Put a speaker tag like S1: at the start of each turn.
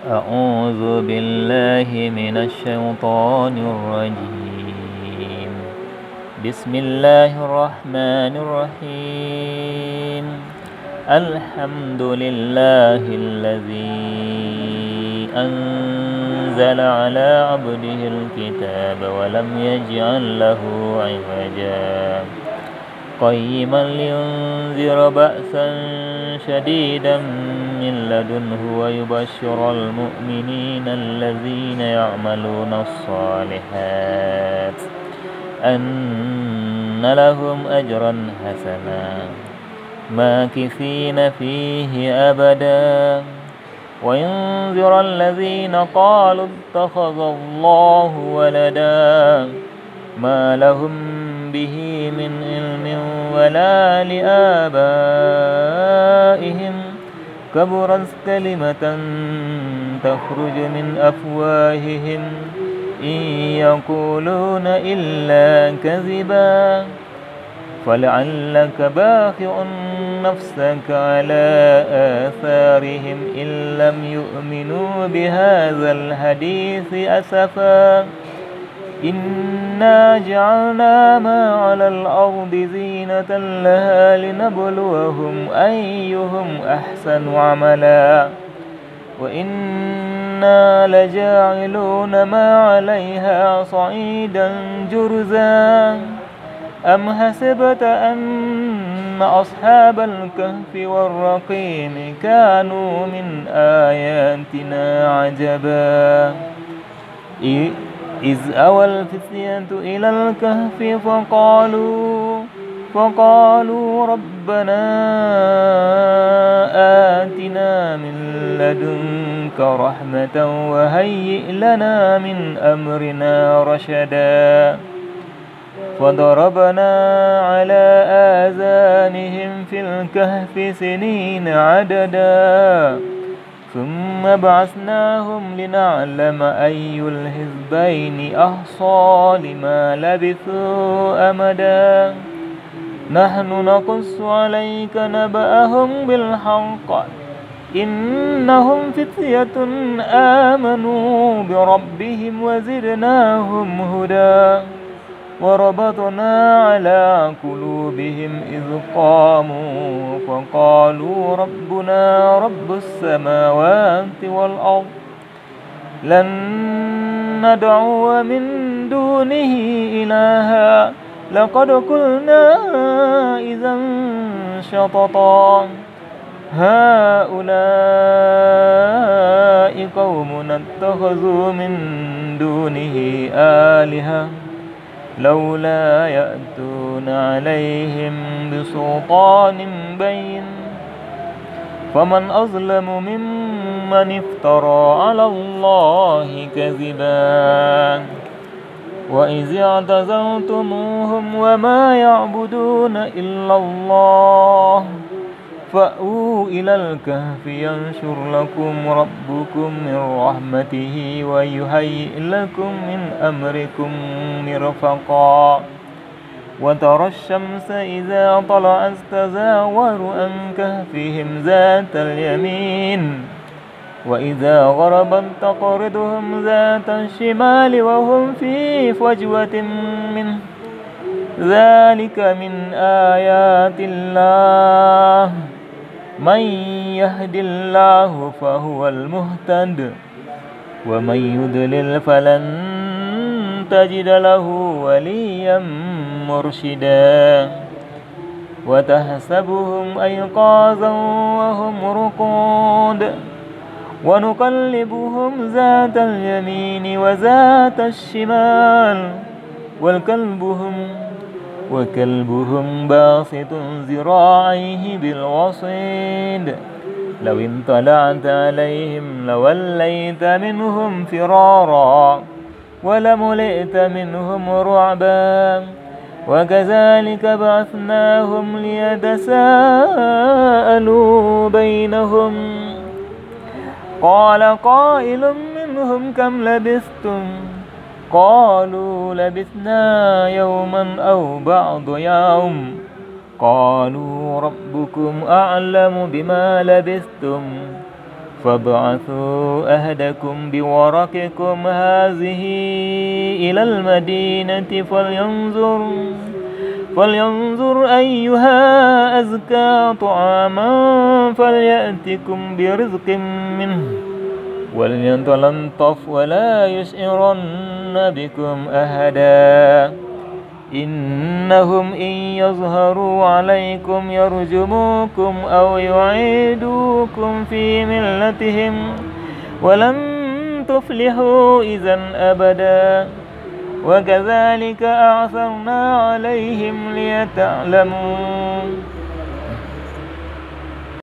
S1: أعوذ بالله من الشيطان الرجيم. بسم الله الرحمن الرحيم. الحمد لله الذي أنزل على عبده الكتاب ولم يجعل له عوجا قيما لينذر بأسا شديدا من لدنه ويبشر المؤمنين الذين يعملون الصالحات أن لهم أجرا حسنا ماكثين فيه أبدا وينذر الذين قالوا اتخذ الله ولدا ما لهم به من علم ولا لآبائهم كبرت كلمة تخرج من أفواههم إن يقولون إلا كذبا فلعلك باخع نفسك على آثارهم إن لم يؤمنوا بهذا الحديث أسفا إنا جعلنا ما على الأرض زينة لها لنبلوهم أيهم أحسن عملا وإنا لجاعلون ما عليها صعيدا جرزا أم حسبت أن أصحاب الكهف والرقيم كانوا من آياتنا عجبا إذ أوى الفتية إلى الكهف فقالوا ربنا آتنا من لدنك رحمة وهيئ لنا من أمرنا رشدا فضربنا على آذانهم في الكهف سنين عددا ثم بعثناهم لنعلم أي الحزبين أحصى لما لبثوا أمدا نحن نقص عليك نبأهم بالحق إنهم فتية آمنوا بربهم وزدناهم هدى وربطنا على قلوبهم إذ قاموا فقالوا ربنا رب السماوات والأرض لن ندعو من دونه إلها لقد قلنا إذا شططا هؤلاء قومنا اتخذوا من دونه آلهة لولا يأتون عليهم بسلطان بين فمن أظلم ممن افترى على الله كذبا وإذ اعتزلتموهم وما يعبدون إلا الله فأووا إلى الكهف ينشر لكم ربكم من رحمته ويهيئ لكم من أمركم مرفقا وترى الشمس إذا طلعت تزاور عن كهفهم ذات اليمين وإذا غربت تقرضهم ذات الشمال وهم في فجوة منه ذلك من آيات الله من يهد الله فهو المهتد ومن يضلل فلن تجد له وليا مرشدا وتحسبهم أيقاظا وهم رقود ونقلبهم ذات اليمين وذات الشمال وكلبهم باسط ذراعيه بالوصيد لو انطلعت عليهم لوليت منهم فرارا ولملئت منهم رعبا وكذلك بعثناهم ليتساءلوا بينهم قال قائل منهم كم لبثتم قالوا لبثنا يوما أو بعض يوم قالوا ربكم أعلم بما لبثتم فابعثوا أحدكم بورقكم هذه إلى المدينة فلينظر أيها أزكى طعاما فليأتكم برزق منه وليتلطف ولا يشعرن بكم أحدا إنهم إن يظهروا عليكم يرجموكم أو يعيدوكم في ملتهم ولن تفلحوا إذا أبدا وكذلك أعثرنا عليهم ليتعلموا